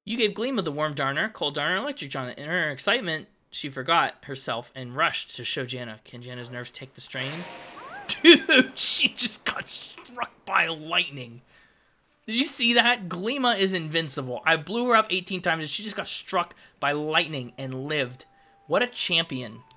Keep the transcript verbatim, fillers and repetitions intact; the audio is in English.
You gave Gleema the warm darner, cold darner, electric John. In her excitement, she forgot herself and rushed to show Jana. Can Jana's nerves take the strain? Dude, she just got struck by lightning. Did you see that? Gleema is invincible. I blew her up eighteen times and she just got struck by lightning and lived. What a champion.